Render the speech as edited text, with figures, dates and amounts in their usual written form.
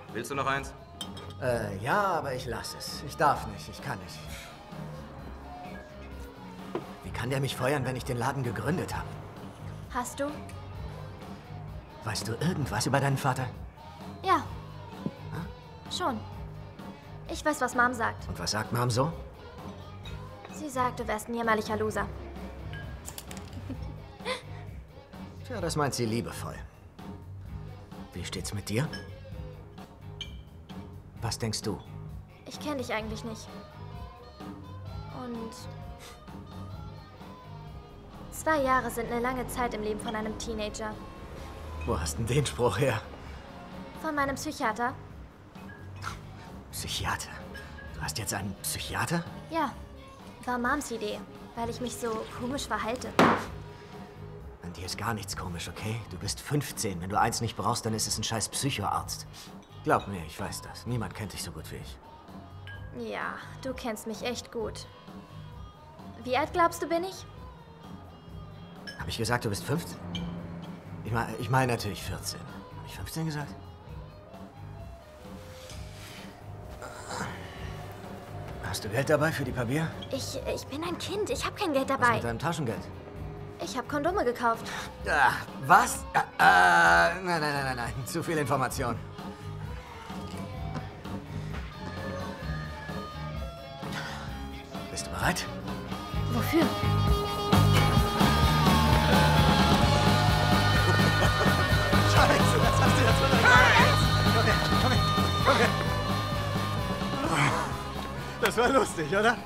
Willst du noch eins? Ja, aber ich lasse es. Ich darf nicht, ich kann nicht. Wie kann der mich feuern, wenn ich den Laden gegründet habe? Hast du? Weißt du irgendwas über deinen Vater? Ja. Schon. Ich weiß, was Mom sagt. Und was sagt Mom so? Sie sagt, du wärst ein jämmerlicher Loser. Tja, das meint sie liebevoll. Wie steht's mit dir? Was denkst du? Ich kenne dich eigentlich nicht. Und 2 Jahre sind eine lange Zeit im Leben von einem Teenager. Wo hast denn den Spruch her? Von meinem Psychiater? Psychiater? Du hast jetzt einen Psychiater? Ja, war Moms Idee, weil ich mich so komisch verhalte. An dir ist gar nichts komisch, okay? Du bist 15. Wenn du eins nicht brauchst, dann ist es ein scheiß Psychoarzt. Glaub mir, ich weiß das. Niemand kennt dich so gut wie ich. Ja, du kennst mich echt gut. Wie alt glaubst du, bin ich? Hab ich gesagt, du bist 15? Ich meine natürlich 14. Hab ich 15 gesagt? Hast du Geld dabei für die paar Bier? Ich bin ein Kind. Ich habe kein Geld Was dabei. mit deinem Taschengeld? Ich habe Kondome gekauft. Was? Nein. Zu viel Information. Bist du bereit? Wofür? Scheiße, das hast du jetzt wieder. Komm her. Das war lustig, oder?